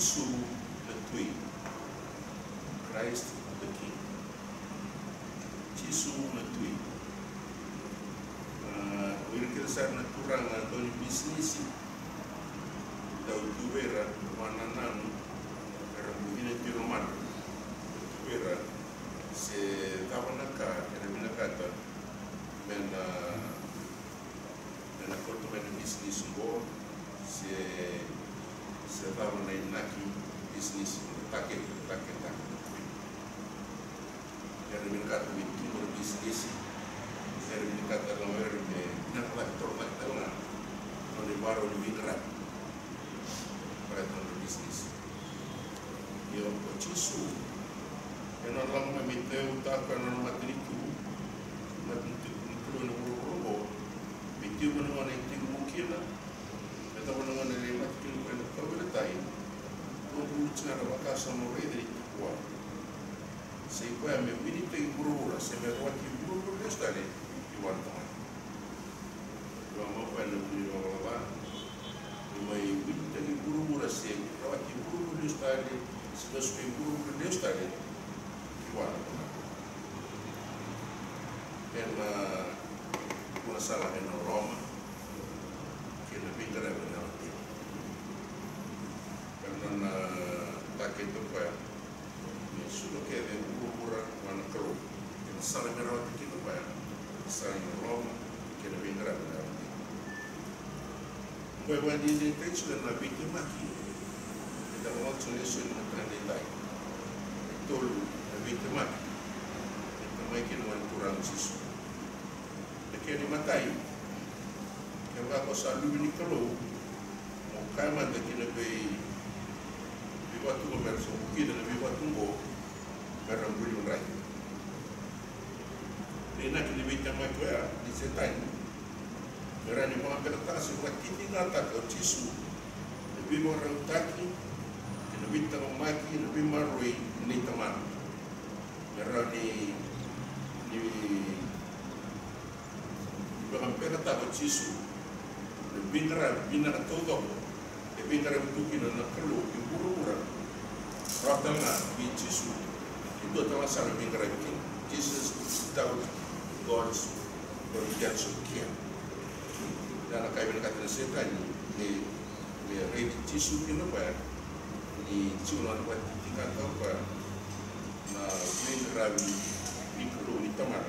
Jisu na tui, Christ the King. Jisu na tui. Wira kira sa na turang Tony business daw tuwera mananan era buhina tiroman tuwera se tawanaka era binakata mena koto mena business bo se tawana inaki business take era binakata bitu business era binakata lawer me nakla torna tala no de baro ni bikra para todo business. Yo Jisu eno lang mamiteu ta kana matriku no robo bitiu no na tiu mukina eta no na le matriku no probeletai no buchara vakasa no redri kwa se kwa me vinite gurura se me roti gurura stare igual tama yo mo pa no baba mai vinite gurura se roti gurura stare se no se gurura stare igual tama una sala in Roma che la vita era venuta per non taccheto qua nessuno che deve pura quando caro che la sala venuta che lo va sala in Roma che la vita era venuta poi quando dice che c'è una vittima qui e da una volta nessuno non prende dai tollu la vittima e poi che non ancora Gesù che ni matai che va cosa lumini calo mo kama de que ne bei viva tu verso que ne viva tu go per un rai e na que ne vita mai qua di setai era ni mo per ta se va titi gata ko Gesù e vivo rautaki che ne vita mai che ne viva roi ni tamar era ni Bahkan pera tahu Jisu, bingkara todo, bingkara butukin anak kerlu, buru-buru, ratangnya di Jisu, itu adalah salah bingkara king. Jesus tahu God's redemption care. Dan akai berkata setan ni rei Jisu kena apa? Ni cuma buat tingkat apa? Na bingkara bingkara ni tamar.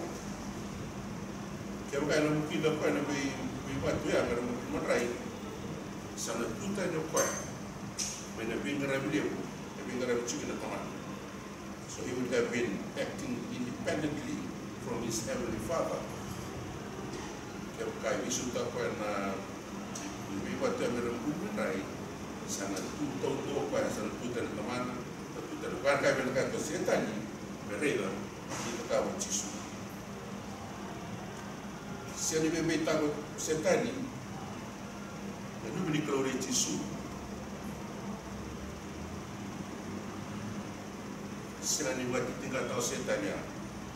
Kaya kaya na mukida kwa na may batu ya mera marai sana tuta no kwa may nabingara beliau nabingara chicken na taman so he would have been acting independently from his heavenly father kaya kaya isuta kwa na may batu ya mera marai sana tuta kwa sana tuta na taman tuta na kwa kaya mera kaya setani mereda ito kawan Jisu se ele bebe tago setani na nubini kalore Jisu se ni wati tinggal tau setani ya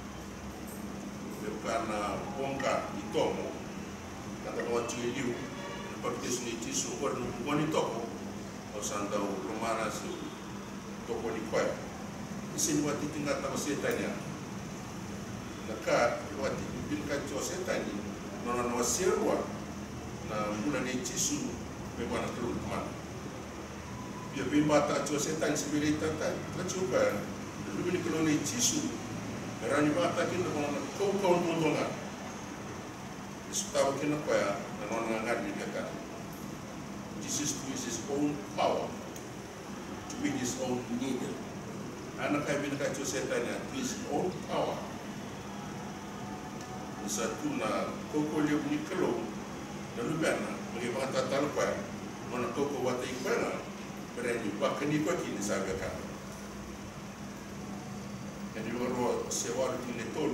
karena bongka itomo kata watu liu seperti sini Jisu warna bukoni toko o sandau romana su toko di kwaya isi wati tinggal tau setani ya naka wati binka cho setani na waserwa na muna ni Jisu memang nak terus teman. Dia bimba tak cuba setan sebeli tata, tak cuba. Lebih ni kalau ni Jisu, berani bata kita kalau nak kau tuntungan. Setahu kita kaya, na orang ngat ni dekat. Jesus to his own power, to be his own needle. Anak kaya bina kacau setannya, to his own power. Satu na koko dia bunyi kelong dan lubana bagi mata talpa mana koko wata ikwana berani bahkan di pagi ni saya kata jadi baru sewa di letol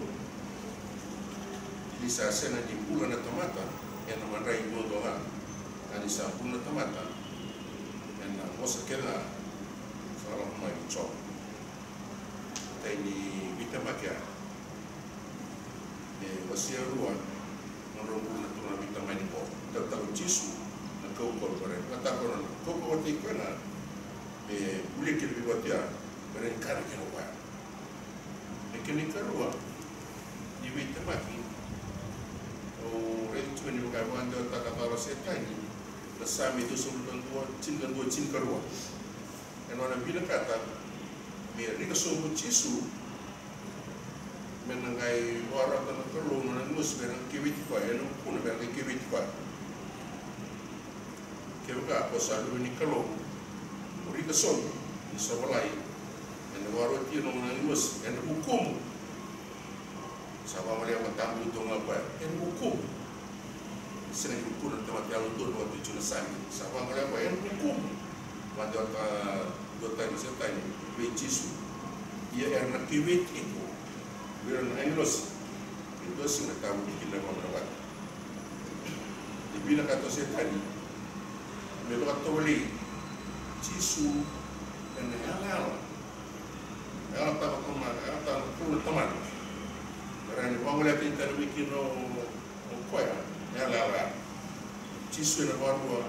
di sana di bulan tomata yang nama rai bodohan dan di sana bulan tomata yang masa kena salah mai cok ini kita makan wasia ruan menurut natural kita main ko tahu Jisu na kau korban kata koran kau kau tikana uli ke biwatia beren kar ke no wa ke ni karua ni wita maki o re tu ni ka wanda ta ka taro setani la sami tu sum don do cin karua en ona bila kata me rika so mo chisu menangai wara ta na karlo na mus beren ke wit kwa eno kuna beren ke wit kwa ke ka ko salu ni karlo rika so ni sabalai en waro ti no na mus en hukum sama malia matamu itu ngapa en hukum sering hukum dan tempat yang untuk waktu cuna sami sama malia apa en hukum pada dota ni serta ni bencisu ia erna kiwit itu biar anglos itu sing tahu kita merawat di bila kata serta ni melo kata beli cisu dan halal halal tak teman Rani wangula tinta no wikino o koya ya la cisu na warua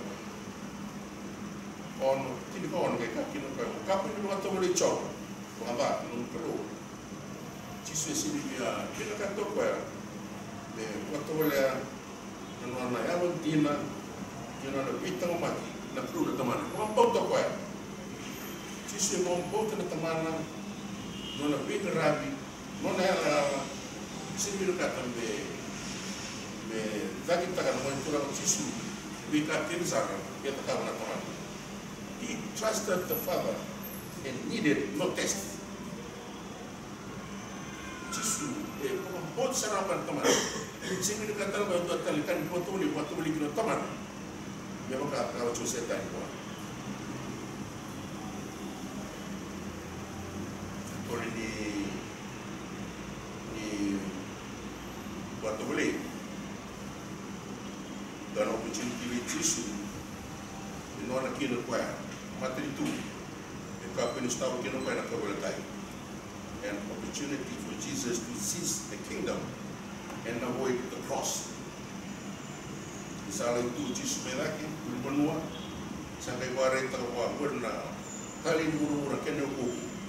on tini ko on ke kakino ko kapu ni wato mo le chop waba no kro cisu sini dia kino ka to koya me wato le no na ya won tina kino na pita mo maki na kru na tamana ko pau to koya cisu mo pau na tamana no na pita rabi no na ya sini kata me lagi takkan menculang cisu bika tinsakan dia takkan teman. He trusted the father and needed no test. Cisu buat sarapan teman. Sini kata untuk talikan waktu beli kena teman. Dia maka kalau Josefa itu. Boleh di waktu beli dan opportunity le cisu non aquilo qua matri tu e capo no stavo che non vai na caboletai an opportunity for Jesus to seize the kingdom and avoid the cross isala tu cisu melaki benua sampai guare tawa berna kali buru rakene ko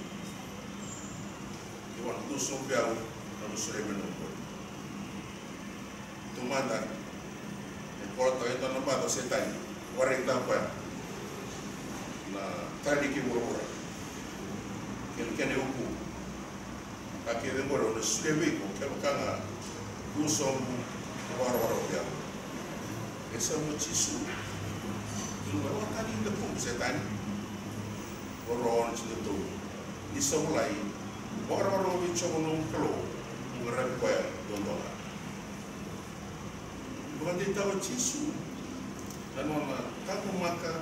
iwan tu sobiau na muslimen ko tumanda e porta e torna bado setani guarda qua na tali che murmura che ne uku ake de moro no slebe ko ke kanga usom waro ya esa mo cisu inga tali de pum setani ron to isolai waro vi chono klo ngara ko ya dondola bukan dia tahu cisu dan orang tahu maka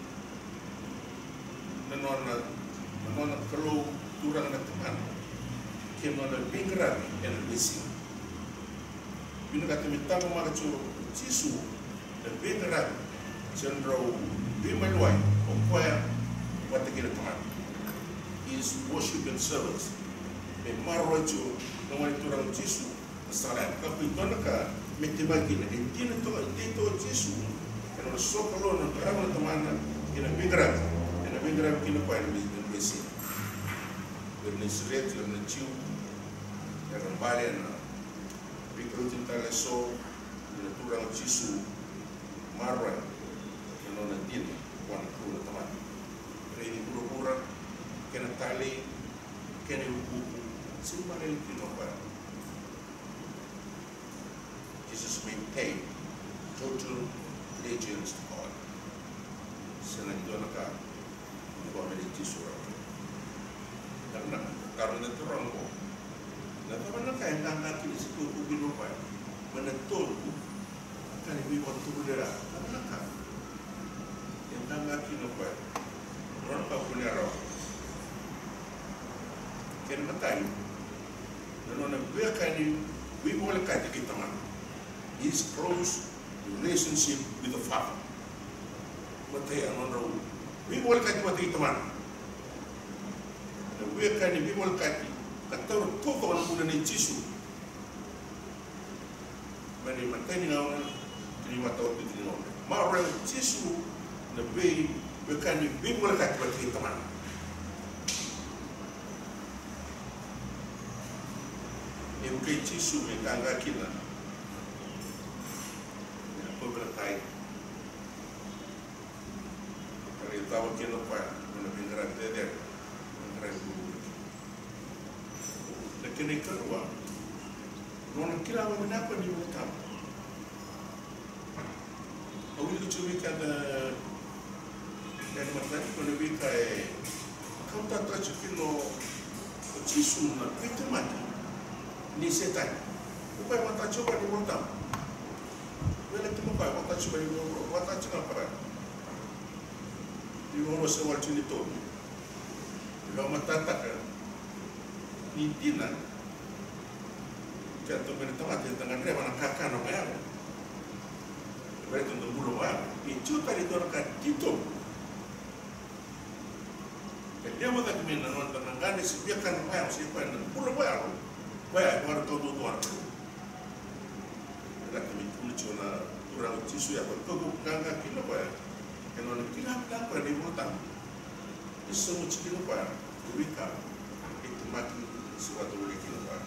dan orang kalau turang nak teman kena ada pinggiran yang besi bila kata minta maka cisu dan pinggiran cenderung bimaluai opaya wata kira teman is worship and service marrojo nama turang cisu salat tapi tonaka metibagina intina to cisu kalau sokolo na drama tamana kina bingra kina pa ni besi bernisret na ciu ya rambale na bikrutin tale so na turang cisu marwa kino na din wan ko na tamana reni pura kina tali kina uku simale kino pa Jesus maintained total allegiance to God. Senang doa nak buat meditasi surah. Karena itu orang ko. Lalu mana kaya ngangkat ini situ ubin apa? Menentul kan ibu waktu berdera. Mana kah? Yang ngangkat ini apa? Orang kau punya roh. Kena matai. Dan orang biarkan ini, we boleh kata kita mana? His close relationship with the Father. Matay ang ano, we will kati matay teman. We kani we will kati kataro todo ang una ni Jisu. Mani matay ni ngauna kini matao piti ngauna. Maura Jisu na bay bukan bimul kat berarti teman. Yang kecil sume kangga kita, apa bertai? Kalau tahu kita apa, mana bingkaran teder, bingkaran bulu. Lekin ini keluar, orang kira apa menapa di mutam. Awal itu cuma kada materi kalau bikai, kau tak tahu kilo cisu na itu mati. Ni setan. Bukan mata coba di mutam. Bila kita bukan mata coba di mutam, mata coba apa? Di mutam sewal cini tu. Bila mata tak, ni tina. Jatuh pada tempat yang tengah dia mana kakak nama yang. Berarti untuk bulu apa? Itu tadi tu orang itu. Dia mata kemana orang tengah gani sebiarkan apa yang siapa yang bulu apa? Wah, baru tahu tuan. Kita kami cuma orang cisu ya, kalau kangga kilo apa? Kalau nak kira apa di mutam, itu semua cikgu apa? Mereka itu mati suatu kilo apa?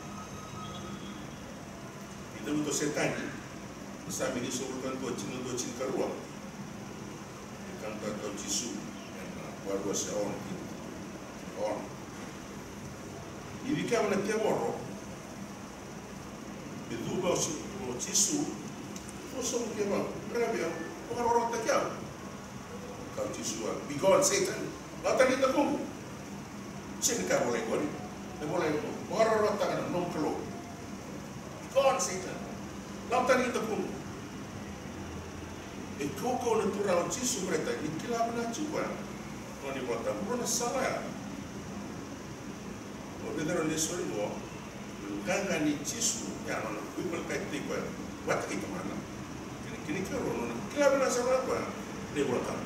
Itu untuk setan. Sambil disebutkan dua cing keruang, kan tahu cisu, baru seorang orang. Ini kan mana tiap orang. Itu bawa cisu, kosong dia bawa. Berapa yang orang tak jauh. Kau cisu, be gone Satan. Lata kita pun, sini kau boleh goni, boleh orang tak ada nom kelo. Be gone Satan. Lata kita pun. Kau natural cisu mereka ini kila mana cuba. Kau ni buat apa? Bukan salah. Betul ni sorry mo. Kangga ni cisu yang mana people kaitik buat itu mana? Kini kalau mana kila mana sama apa? Dia buat apa?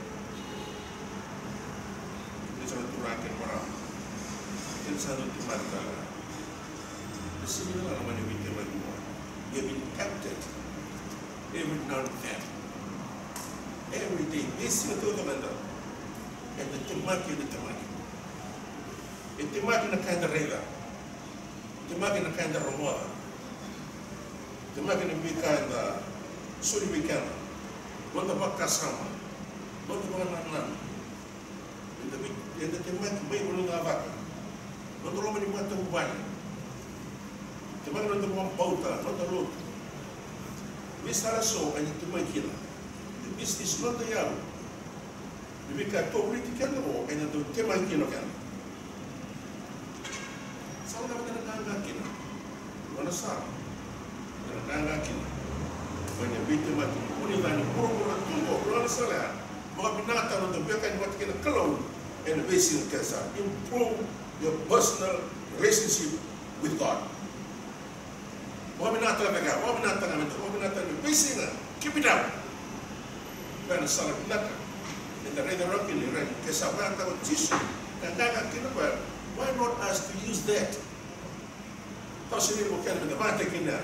Ini sangat turakin orang. Ini sangat dimata. Di sini lah namanya bikin lagi mo. Dia been tempted every now and then. Every day, this is the other. And the temaki. Itu makin nak kaya rela, itu makin nak kaya romoa, itu makin kaya suri bikan, mana bakal sama, mana nan, itu makin baik belum ngabak, mana orang ni mata uban, itu makin orang orang bauta, mana lot, misalnya so, ini itu makin, bisnis not yang, bikan tu politik kan lo, ini tu tema kilo kan. Salah kita nak angkat kita, mana sah? Kita nak angkat kita. Banyak binti mati, puni tani, pura-pura tunggu, mana salah? Maka binatang untuk biarkan mati kita keluar, and basically kita improve your personal relationship with God. Maka binatang basically keep it up. Banyak salah binatang. Kita reda rock ini, kesabaran tahu cisu, dan angkat kita ber. Why not us to use that? Tahu sini bukan kita mati kena.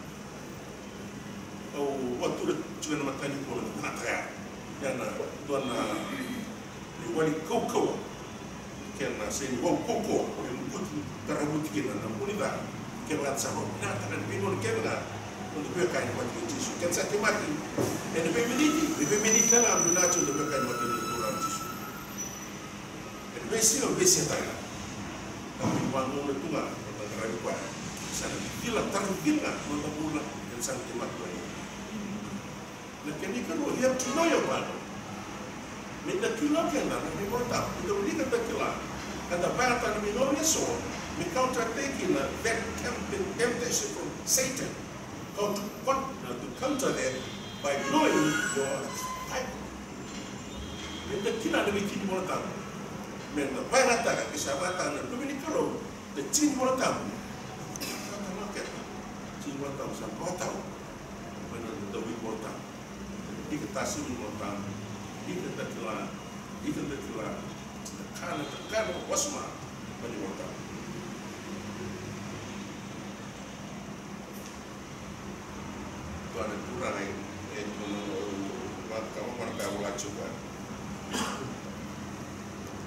Oh, waktu itu cuma mata ni pun mata. Dan tuan wali koko, kena sini wali koko, yang pun terabut kita nak pun itu. Kita sama binatang dan binun kita untuk berkain mati cisu. Kan saya mati. Dan beberapa dalam binatang untuk berkain mati orang cisu. Dan besi tanya. Tapi bangun itu nggak terlalu kuat. Sana bila tergila mula dan sangat mati. Lekin ikan you have to know your battle. Minta kila kena ni mata. Itu boleh kata kila. Kata battle ni minumnya so. We countertaking that temptation from Satan. To counter that by knowing your type. Minta kila ni bikin mata. Minta bayar tak kesabatan dan lebih kalau the chin mata. Kata makan chin mata sampai tahu mana the mata. Diketasi mata. Diketakilah. Tekan wasma bagi mata. Tuan kurang itu kamu pernah kamu lakukan.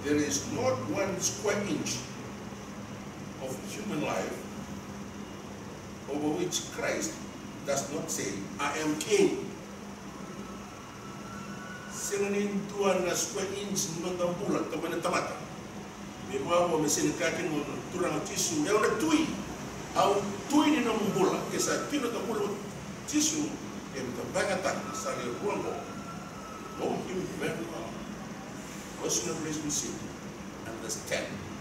there is not 1 square inch of human life over which Christ does not say, I am king. Singin tuan na square inch ng bulat taman tamata. May mga mesin kakin mo turang tisu yaw na tui. Au tui ni ng bulat kesa kino ng bulat tisu em tabagatan sa ruang mo. Long him very well. What's your place to see? Understand.